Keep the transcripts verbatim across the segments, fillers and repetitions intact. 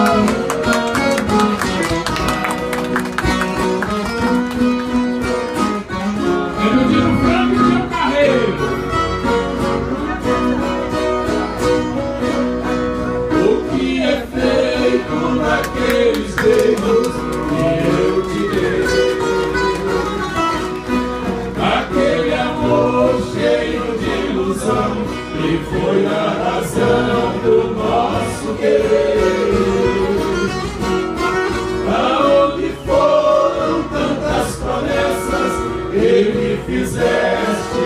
E foi a razão do nosso querer. Aonde foram tantas promessas que me fizeste,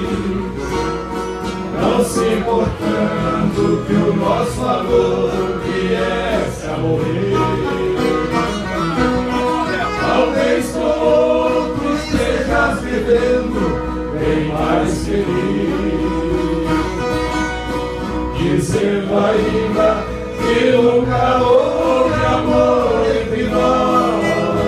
não se importando que o nosso amor viesse a morrer. Talvez com outros estejas vivendo bem mais feliz, dizendo ainda que nunca houve amor entre nós,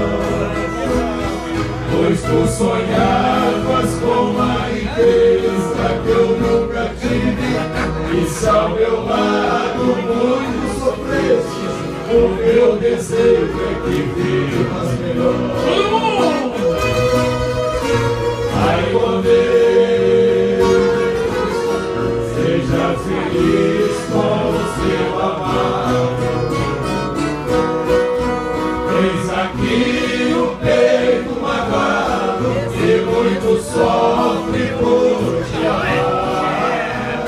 pois tu sonhavas com uma riqueza que eu nunca tive, e se ao meu lado muito sofrestes, o meu desejo é que vivas melhor. Ai, com Deus, seja feliz com o seu amado. Eis aqui o peito magoado que muito sofre por te amar.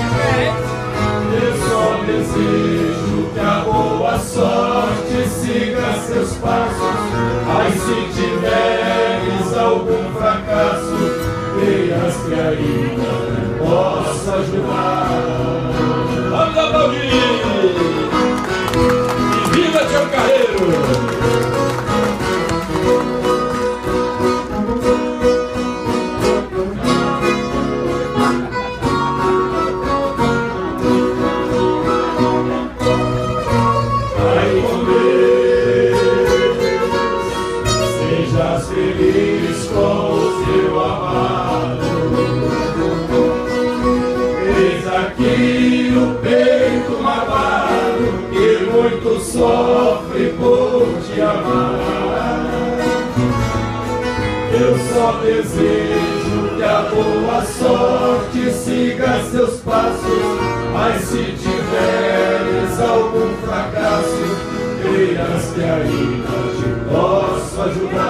Eu só desejo que a boa sorte siga seus passos, mas se tiveres algum fracasso, veias que ainda possa ajudar. Vamos aplaudir! E viva Tiago Carreiro! Ai, com Deus, sejas feliz com o seu amado. Eis aqui o peito magoado que muito sofre por te amar. Eu só desejo que a boa sorte siga seus passos, mas se tiveres algum fracasso, creias que ainda te posso ajudar.